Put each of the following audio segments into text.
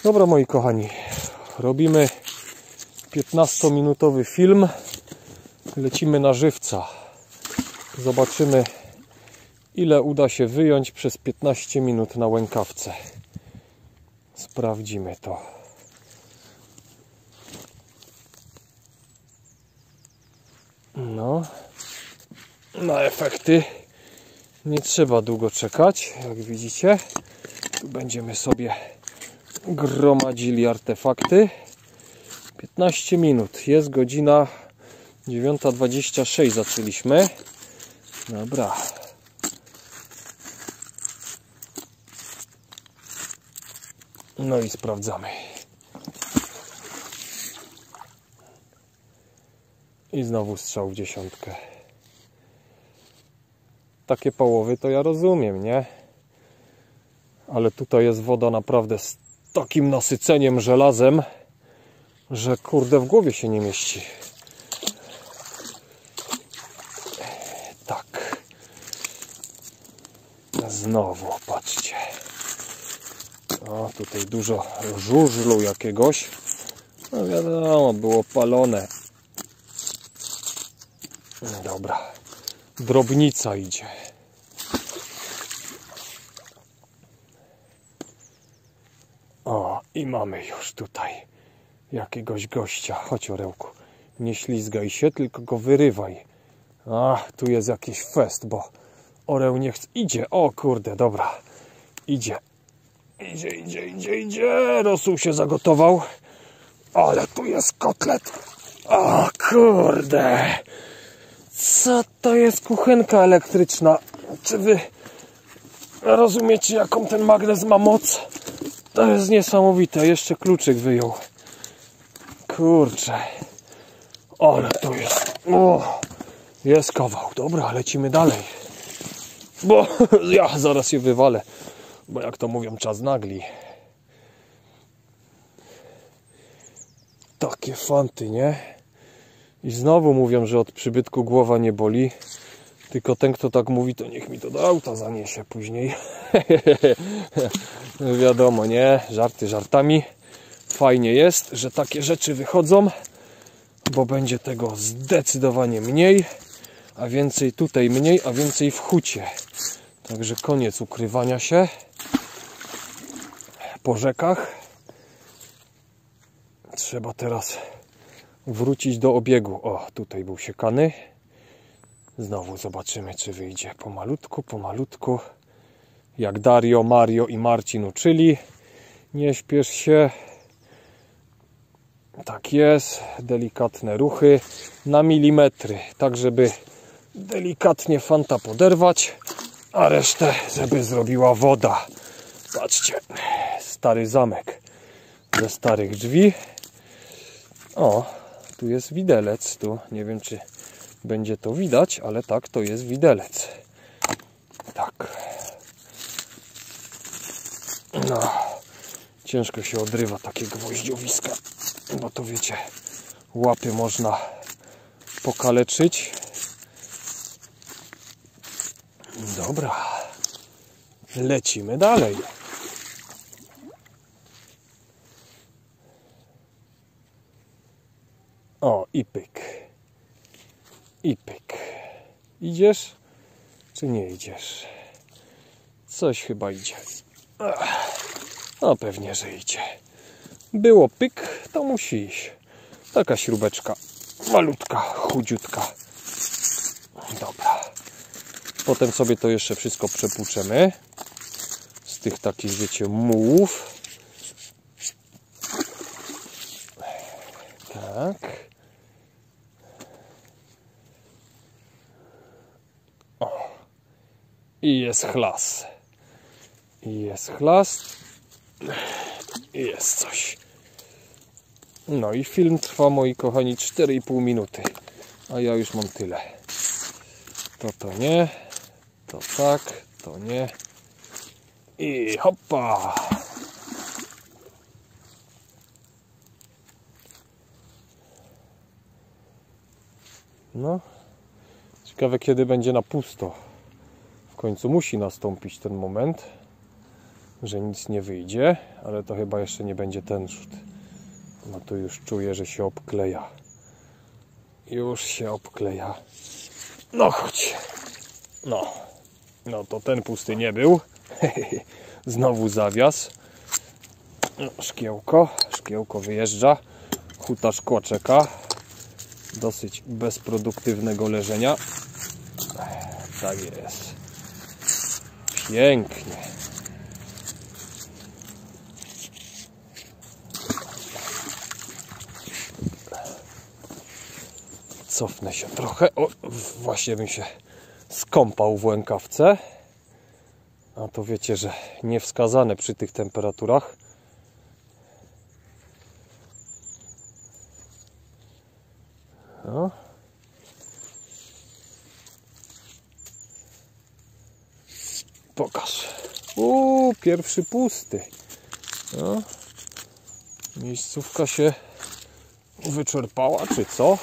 Dobra, moi kochani, robimy 15-minutowy film. Lecimy na żywca. Zobaczymy, ile uda się wyjąć przez 15 minut na łękawce. Sprawdzimy to. No, na efekty nie trzeba długo czekać, jak widzicie. Tu będziemy sobie gromadzili artefakty. 15 minut, jest godzina 9:26, zaczęliśmy. Dobra. No i sprawdzamy. I znowu strzał w dziesiątkę. Takie połowy to ja rozumiem, nie? Ale tutaj jest woda naprawdę z takim nasyceniem żelazem, że kurde w głowie się nie mieści. Tak. Znowu, patrzcie. O, tutaj dużo żużlu jakiegoś. No wiadomo, było palone. Dobra. Drobnica idzie. O, i mamy już tutaj jakiegoś gościa. Chodź, orełku. Nie ślizgaj się, tylko go wyrywaj. Ach, tu jest jakiś fest, bo oreł nie chce. Idzie, o kurde, dobra. Idzie. Idzie. Rosół się zagotował. Ale tu jest kotlet. O kurde. Co to jest kuchenka elektryczna? Czy wy rozumiecie, jaką ten magnes ma moc? To jest niesamowite. Jeszcze kluczyk wyjął. Kurczę. Ale tu jest. O, jest kawał. Dobra, lecimy dalej. Bo ja zaraz się wywalę. Bo jak to mówią, czas nagli. Takie fanty, nie? I znowu mówią, że od przybytku głowa nie boli. Tylko ten, kto tak mówi, to niech mi to do auta zaniesie później. Wiadomo, nie? Żarty żartami. Fajnie jest, że takie rzeczy wychodzą, bo będzie tego zdecydowanie mniej, a więcej tutaj mniej, a więcej w hucie. Także koniec ukrywania się po rzekach. Trzeba teraz wrócić do obiegu. O, tutaj był siekany. Znowu zobaczymy, czy wyjdzie pomalutku. Jak Dario, Mario i Marcin uczyli. Nie śpiesz się. Tak jest. Delikatne ruchy na milimetry. Tak, żeby delikatnie fanta poderwać, a resztę, żeby zrobiła woda. Patrzcie. Stary zamek ze starych drzwi. O, tu jest widelec. Tu nie wiem, czy będzie to widać, ale tak, to jest widelec. Tak. No, ciężko się odrywa takie gwoździowiska, bo to wiecie, łapy można pokaleczyć. Dobra, lecimy dalej. O, i pyk. I pyk. Idziesz, czy nie idziesz? Coś chyba idzie. No pewnie, że idzie. Było pyk, to musi iść. Taka śrubeczka. Malutka, chudziutka. Dobra. Potem sobie to jeszcze wszystko przepłuczemy. Z tych takich, wiecie, mułów. Tak. O. I jest chlas. I jest chlas. I jest coś. No i film trwa, moi kochani, 4,5 minuty. A ja już mam tyle. To nie. To tak. To nie. I hoppa. No. Ciekawe, kiedy będzie na pusto. W końcu musi nastąpić ten moment. że nic nie wyjdzie, ale to chyba jeszcze nie będzie ten rzut. No tu już czuję, że się obkleja. Już się obkleja. No chodź. No to ten pusty nie był. Znowu zawias. No, szkiełko wyjeżdża. Huta szkła czeka. Dosyć bezproduktywnego leżenia. Tak jest. Pięknie. Cofnę się trochę. O, właśnie bym się skąpał w łękawce. A to wiecie, że niewskazane przy tych temperaturach. No. Pokaż. Pierwszy pusty. No. Miejscówka się wyczerpała, czy co?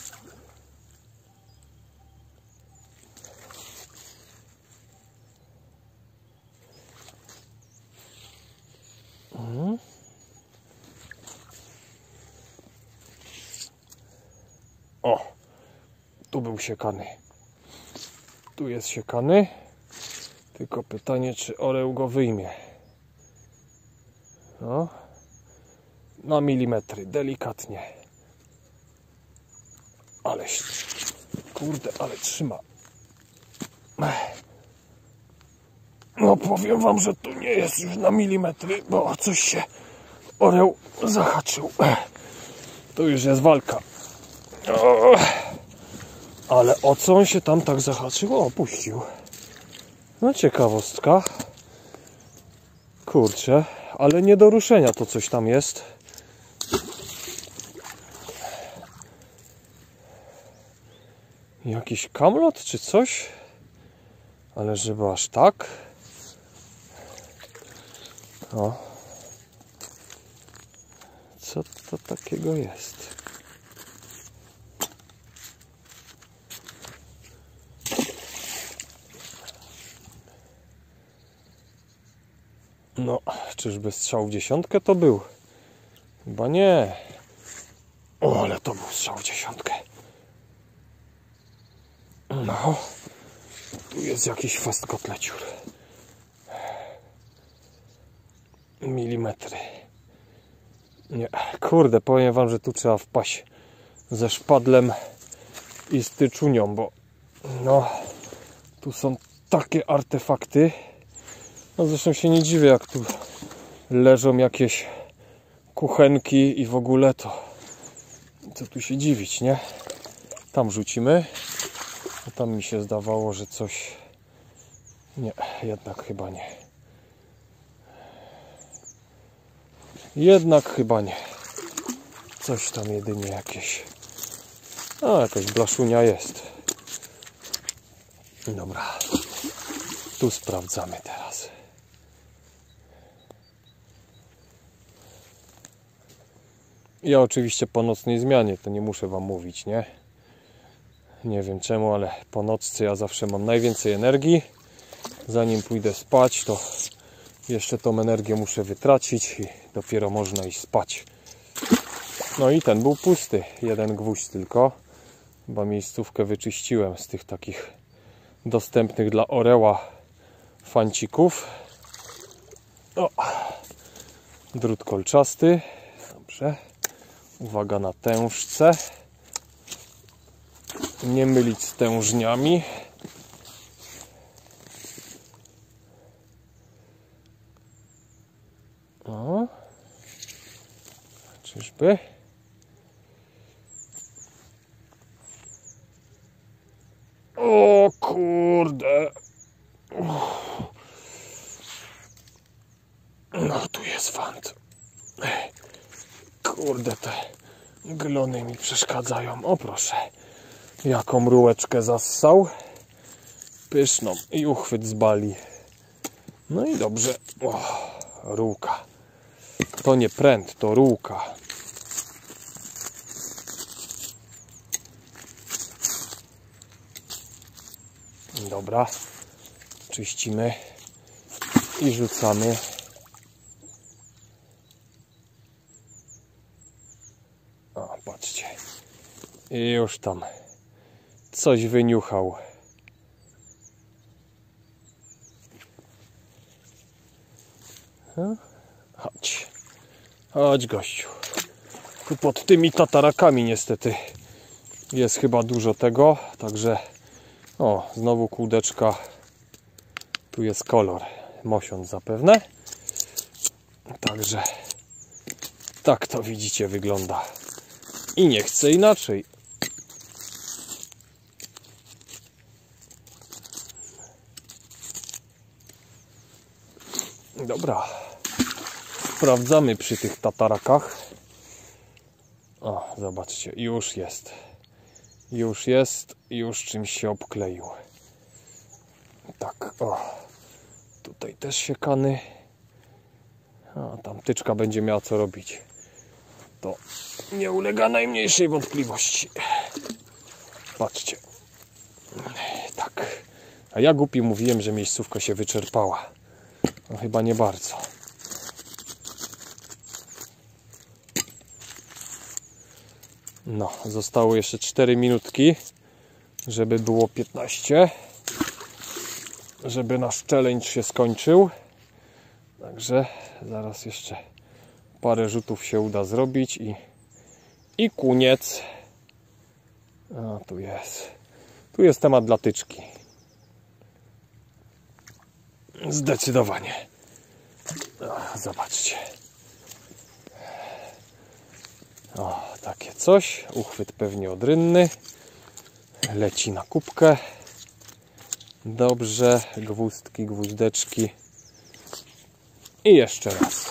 O, tu był siekany. Tu jest siekany. Tylko pytanie, czy oreł go wyjmie. No. Na milimetry, delikatnie. Kurde, ale trzyma. No powiem wam, że tu nie jest już na milimetry, bo coś się oreł zahaczył. To już jest walka. Ale o co on się tam tak zahaczył? O, puścił. No ciekawostka. Kurczę, ale nie do ruszenia to coś tam jest. Jakiś kamlot czy coś? Ale żeby aż tak? O. Co to takiego jest? No, czyżby strzał w dziesiątkę to był? Chyba nie. O, ale to był strzał w dziesiątkę. No, tu jest jakiś fast kotleciur. Milimetry. Nie, kurde, powiem wam, że tu trzeba wpaść ze szpadlem i z tyczunią, bo no, tu są takie artefakty. No zresztą się nie dziwię, jak tu leżą jakieś kuchenki i w ogóle to co tu się dziwić, nie? Tam rzucimy. Tam mi się zdawało, że coś... Nie, jednak chyba nie. Jednak chyba nie. Coś tam jedynie jakieś... No, jakaś blaszunia jest. Dobra. Tu sprawdzamy teraz. Ja oczywiście po nocnej zmianie, to nie muszę wam mówić, nie? Nie wiem czemu, ale po nocce ja zawsze mam najwięcej energii. Zanim pójdę spać, to jeszcze tą energię muszę wytracić i dopiero można iść spać. No i ten był pusty, jeden gwóźdź tylko. Chyba miejscówkę wyczyściłem z tych takich dostępnych dla orła fancików. O, drut kolczasty. Dobrze. Uwaga na tężce. Nie mylić z tężniami. O. Czyżby? O kurde. No tu jest fant. Kurde, te glony mi przeszkadzają. O proszę. Jaką rureczkę zassał. Pyszną. I uchwyt z bali. No i dobrze. O, rurka. To nie pręt, to rurka. Dobra. Czyścimy. I rzucamy patrzcie. I już tam coś wyniuchał. Chodź. Chodź, gościu. Tu pod tymi tatarakami niestety jest chyba dużo tego. Także o, znowu kółdeczka. Tu jest kolor. Mosiąc zapewne. Także tak to widzicie wygląda. I nie chcę inaczej. Dobra. Sprawdzamy przy tych tatarakach. O, zobaczcie, już jest. Już jest, już czymś się obkleił. Tak, o. Tutaj też siekany. A tam tyczka będzie miała co robić. To nie ulega najmniejszej wątpliwości. Patrzcie. Tak. A ja głupi mówiłem, że miejscówka się wyczerpała. No chyba nie bardzo. No, zostało jeszcze 4 minutki, żeby było 15. Żeby nasz challenge się skończył. Także zaraz jeszcze parę rzutów się uda zrobić i koniec. A tu jest. Tu jest temat dla tyczki. Zdecydowanie. Zobaczcie. O, takie coś. Uchwyt pewnie odrynny. Leci na kubkę. Dobrze. Gwózdki, gwózdeczki. I jeszcze raz.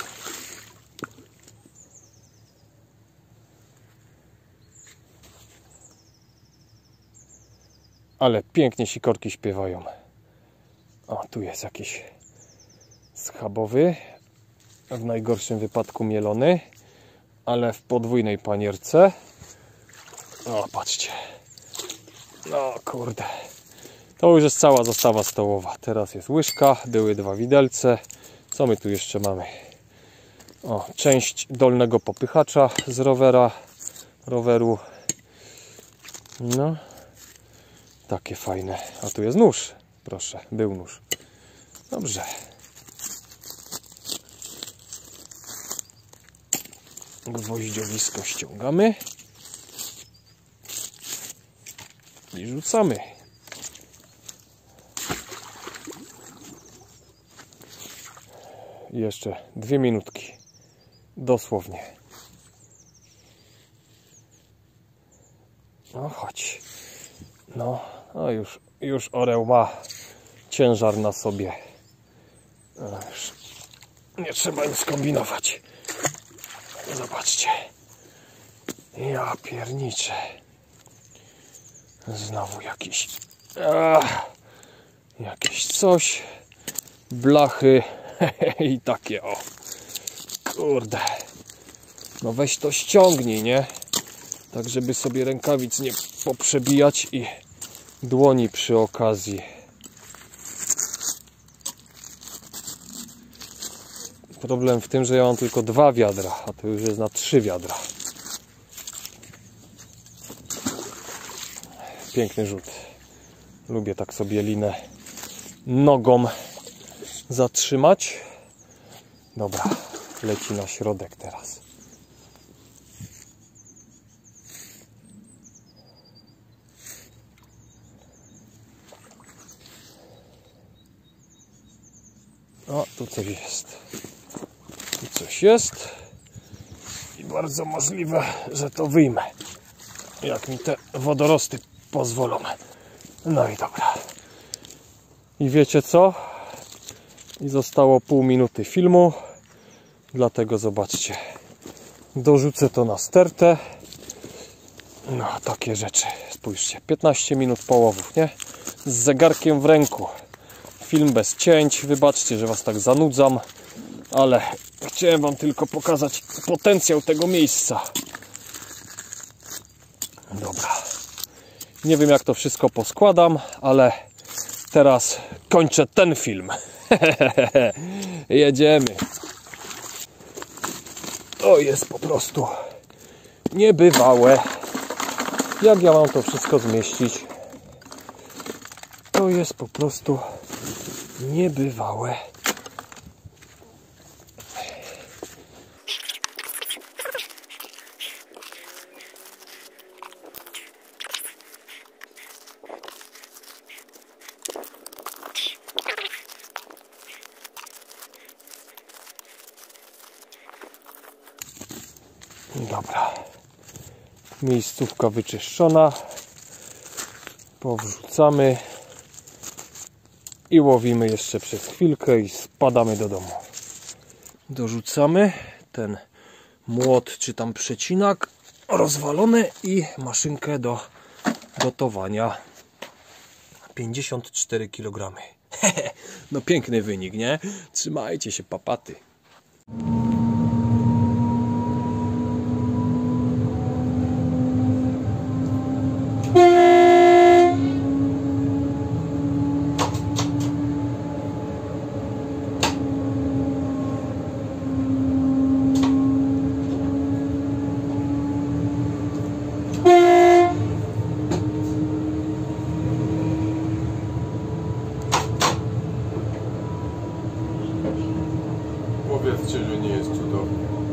Ale pięknie sikorki śpiewają. O, tu jest jakiś schabowy. W najgorszym wypadku mielony. Ale w podwójnej panierce. O, patrzcie. No, kurde. To już jest cała zastawa stołowa. Teraz jest łyżka, były 2 widelce. Co my tu jeszcze mamy? O, część dolnego popychacza z roweru. No. Takie fajne. A tu jest nóż. Proszę, był nóż. Dobrze. Gwoździowisko ściągamy. I rzucamy. I jeszcze 2 minutki. Dosłownie. No chodź. No już orzeł ma ciężar na sobie. Już nie trzeba nic kombinować. Zobaczcie. Ja pierniczę. Znowu jakieś coś. Blachy. I takie o. Kurde. No weź to ściągnij, nie? Tak żeby sobie rękawic nie poprzebijać i dłoni przy okazji. Problem w tym, że ja mam tylko 2 wiadra, a to już jest na 3 wiadra. Piękny rzut. Lubię tak sobie linę nogą zatrzymać. Dobra, leci na środek teraz. O, tu coś jest. Tu coś jest. I bardzo możliwe, że to wyjmę. Jak mi te wodorosty pozwolą. No i dobra. I wiecie co? I zostało pół minuty filmu. Dlatego zobaczcie. Dorzucę to na stertę. No, takie rzeczy. Spójrzcie. 15 minut połowów, nie? Z zegarkiem w ręku. Film bez cięć. Wybaczcie, że was tak zanudzam. Ale chciałem wam tylko pokazać potencjał tego miejsca. Dobra. Nie wiem, jak to wszystko poskładam, ale teraz kończę ten film. Jedziemy. To jest po prostu niebywałe. Jak ja mam to wszystko zmieścić? To jest po prostu niebywałe. Dobra. Miejscówka wyczyszczona. Powrzucamy i łowimy jeszcze przez chwilkę i spadamy do domu. Dorzucamy ten młot czy tam przecinak rozwalony i maszynkę do gotowania. 54 kg. No piękny wynik, nie? Trzymajcie się, papaty. Powiedzcie, że nie jest cudownie.